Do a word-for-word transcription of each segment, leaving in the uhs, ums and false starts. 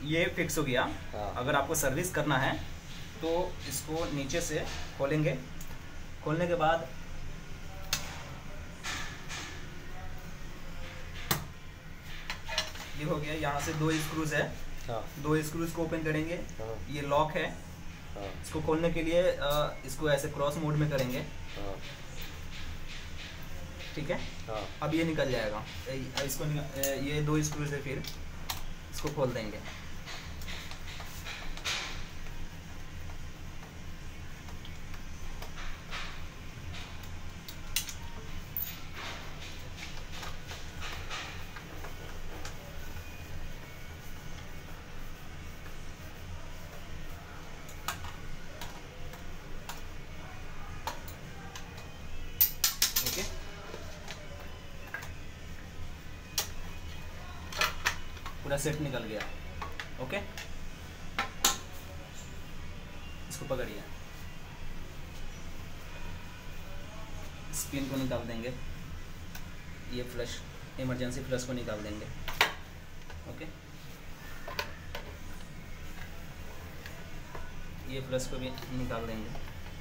ये फिक्स हो गया। हाँ। अगर आपको सर्विस करना है तो इसको नीचे से खोलेंगे। खोलने के बाद ये हो गया, यहाँ से दो स्क्रूज है। हाँ। दो स्क्रूज को ओपन करेंगे। हाँ। ये लॉक है। हाँ। इसको खोलने के लिए आ, इसको ऐसे क्रॉस मोड में करेंगे। हाँ। ठीक है। हाँ। अब ये निकल जाएगा। इसको निकल, ये दो स्क्रूज है, फिर इसको खोल देंगे। ओके, पूरा सेट निकल गया। ओके, इसको पकड़िए, इस पिन को निकाल देंगे। ये फ्लश, इमरजेंसी फ्लश को निकाल देंगे। ओके, ये फ्लश को भी निकाल देंगे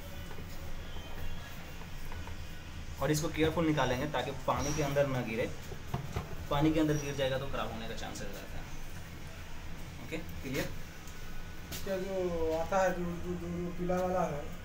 और इसको केयरफुल निकालेंगे ताकि पानी के अंदर ना गिरे। पानी के अंदर गिर जाएगा तो खराब होने का चांसेस रहता है। Okay, clear. इसका जो आता है जो जो, जो, जो पीला वाला है